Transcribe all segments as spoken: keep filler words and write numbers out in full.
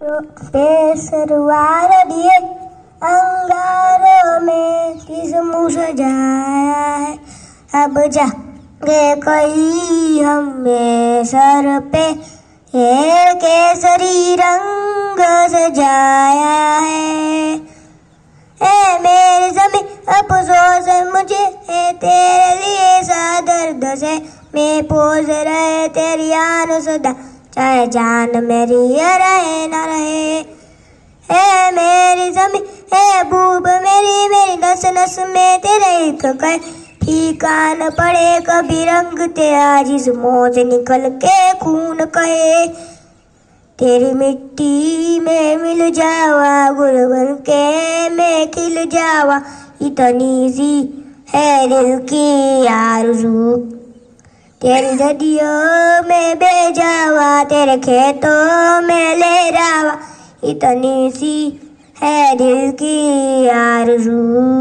सरवार दिए अंगारों में किस मुँह सजाया है, अब जाके कहीं हमें सर पे ये केसरी रंग सजाया है। ए मेरी ज़मीं अफसोस है मुझे है तेरे लिए सा दर्द से, मैं पोस रहे तेरी आन सदा चाहे जान मेरी रहे न रहे। है मेरी ज़मीं है बूब मेरी मेरी नस नस में तेरे एक कहे, फीका न पड़े कभी रंग तेरा जिस्मों से निकल के खून कहे। तेरी मिट्टी में मिल जावा गुल बन के मैं खिल जावा, इतनी सी है दिल की आरज़ू। तेरी नदियों में बह जावा तेरे खेतों में ले जावा, इतनी सी है दिल की आरज़ू।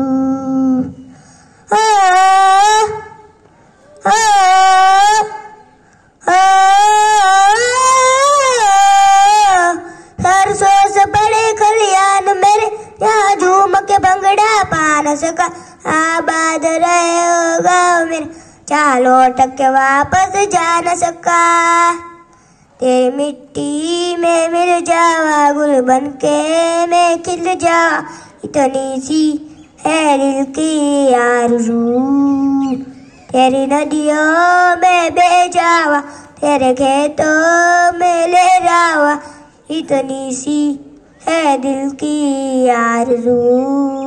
ओ, ओ, ओ, सरसों से बड़े खलियान मेरे जहाँ झूम के भंगड़ा पा न सका, आबाद रहे हो गाँव मेरे जहाँ लौट के वापस जा न सका। तेरी मिट्टी में मिल जावा गुल बन के मैं खिल जावा, इतनी सी है दिल की आरज़ू। तेरी नदियों में बह जावा तेरे खेतों में ले जावा, इतनी सी है दिल की आरज़ू।